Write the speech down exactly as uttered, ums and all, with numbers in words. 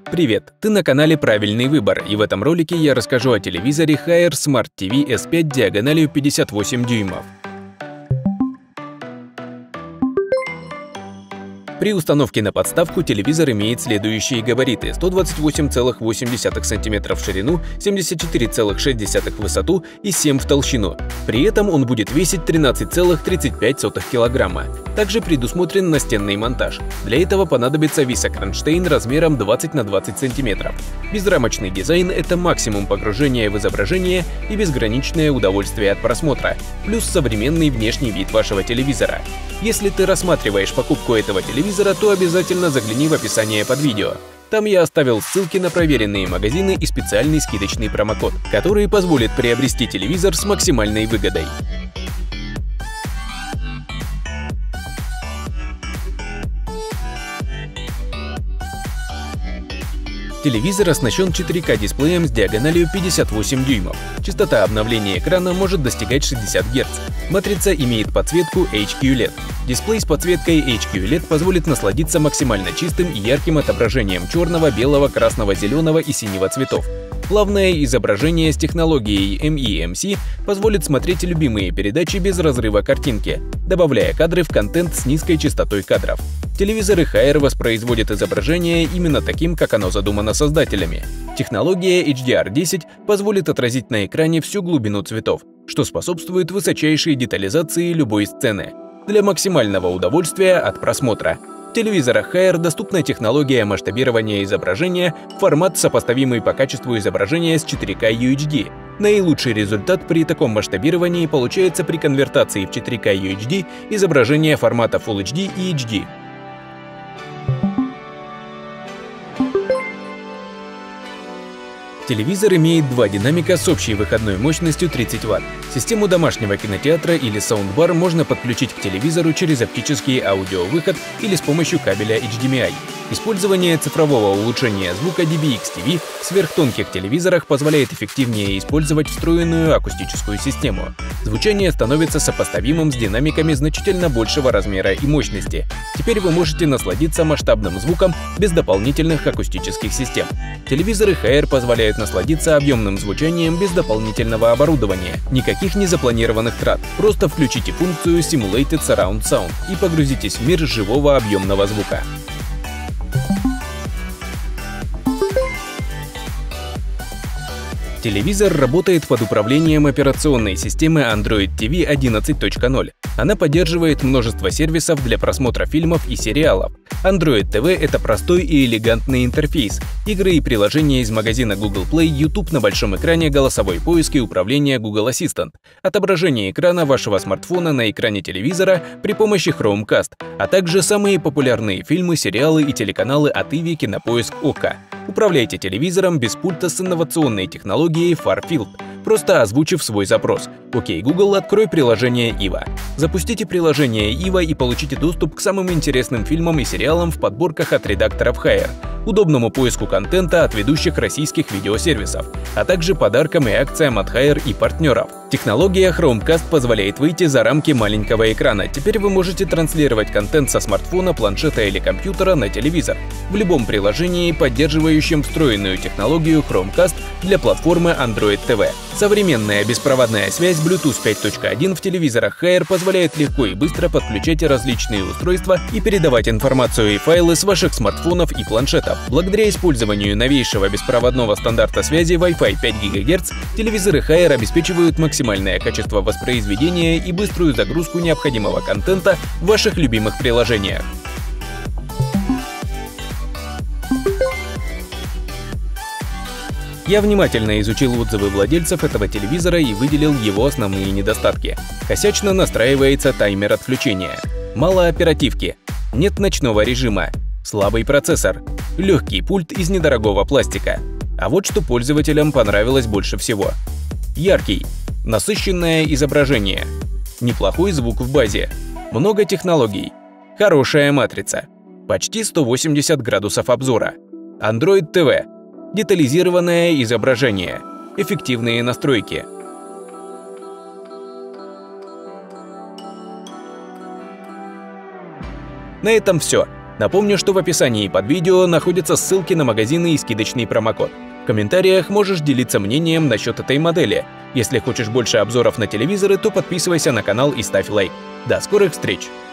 Привет! Ты на канале Правильный выбор, и в этом ролике я расскажу о телевизоре Haier Smart ти ви эс пять диагональю пятьдесят восемь дюймов. При установке на подставку телевизор имеет следующие габариты: сто двадцать восемь целых восемь десятых сантиметра в ширину, семьдесят четыре целых шесть десятых в высоту и семь в толщину. При этом он будет весить тринадцать целых тридцать пять сотых килограмма. Также предусмотрен настенный монтаж. Для этого понадобится високронштейн размером двадцать на двадцать сантиметров. Безрамочный дизайн – это максимум погружения в изображение и безграничное удовольствие от просмотра, плюс современный внешний вид вашего телевизора. Если ты рассматриваешь покупку этого телевизора, то обязательно загляни в описание под видео. Там я оставил ссылки на проверенные магазины и специальный скидочный промокод, который позволит приобрести телевизор с максимальной выгодой. Телевизор оснащен четыре ка дисплеем с диагональю пятьдесят восемь дюймов. Частота обновления экрана может достигать шестьдесят герц. Матрица имеет подсветку эйч кью эл и ди. Дисплей с подсветкой эйч кью эл и ди позволит насладиться максимально чистым и ярким отображением черного, белого, красного, зеленого и синего цветов. Плавное изображение с технологией эм и эм си позволит смотреть любимые передачи без разрыва картинки, добавляя кадры в контент с низкой частотой кадров. Телевизоры Haier воспроизводят изображение именно таким, как оно задумано создателями. Технология эйч ди ар десять позволит отразить на экране всю глубину цветов, что способствует высочайшей детализации любой сцены, для максимального удовольствия от просмотра. В телевизорах Haier доступна технология масштабирования изображения в формат, сопоставимый по качеству изображения с четыре ка ю эйч ди. Наилучший результат при таком масштабировании получается при конвертации в четыре ка ю эйч ди изображения формата Full эйч ди и эйч ди. Телевизор имеет два динамика с общей выходной мощностью тридцать ватт. Систему домашнего кинотеатра или саундбар можно подключить к телевизору через оптический аудиовыход или с помощью кабеля эйч ди эм ай. Использование цифрового улучшения звука ди би экс ти ви в сверхтонких телевизорах позволяет эффективнее использовать встроенную акустическую систему. Звучание становится сопоставимым с динамиками значительно большего размера и мощности. Теперь вы можете насладиться масштабным звуком без дополнительных акустических систем. Телевизоры Haier позволяют насладиться объемным звучанием без дополнительного оборудования. Никаких незапланированных трат. Просто включите функцию Simulated Surround Sound и погрузитесь в мир живого объемного звука. Телевизор работает под управлением операционной системы Android ти ви одиннадцать точка ноль. Она поддерживает множество сервисов для просмотра фильмов и сериалов. Android ти ви — это простой и элегантный интерфейс, игры и приложения из магазина Google Play, YouTube на большом экране, голосовой поиск и управление Google Assistant, отображение экрана вашего смартфона на экране телевизора при помощи Chromecast, а также самые популярные фильмы, сериалы и телеканалы от Иви, Кинопоиск, Ока. Управляйте телевизором без пульта с инновационной технологией Farfield, просто озвучив свой запрос. Окей, Google, открой приложение Ива. Запустите приложение Ива и получите доступ к самым интересным фильмам и сериалам в подборках от редакторов Haier, удобному поиску контента от ведущих российских видеосервисов, а также подаркам и акциям от Haier и партнеров. Технология Chromecast позволяет выйти за рамки маленького экрана. Теперь вы можете транслировать контент со смартфона, планшета или компьютера на телевизор в любом приложении, поддерживающем встроенную технологию Chromecast для платформы Android ти ви. Современная беспроводная связь Bluetooth пять точка один в телевизорах Haier позволяет легко и быстро подключать различные устройства и передавать информацию и файлы с ваших смартфонов и планшетов. Благодаря использованию новейшего беспроводного стандарта связи Wi-Fi пять гигагерц, телевизоры Haier обеспечивают максимальное качество воспроизведения и быструю загрузку необходимого контента в ваших любимых приложениях. Я внимательно изучил отзывы владельцев этого телевизора и выделил его основные недостатки. Косячно настраивается таймер отключения. Мало оперативки. Нет ночного режима. Слабый процессор. Легкий пульт из недорогого пластика. А вот что пользователям понравилось больше всего. Яркий. Насыщенное изображение. Неплохой звук в базе. Много технологий. Хорошая матрица. Почти сто восемьдесят градусов обзора. Android ти ви. Детализированное изображение. Эффективные настройки. На этом все. Напомню, что в описании под видео находятся ссылки на магазины и скидочный промокод. В комментариях можешь делиться мнением насчет этой модели. Если хочешь больше обзоров на телевизоры, то подписывайся на канал и ставь лайк. До скорых встреч!